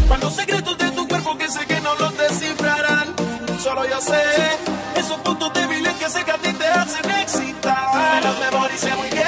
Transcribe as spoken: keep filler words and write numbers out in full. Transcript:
Cuántos secretos de tu cuerpo que sé que no los descifrarán. Solo yo sé esos puntos débiles que sé que a ti te hacen excitar. Me los memoricé muy bien.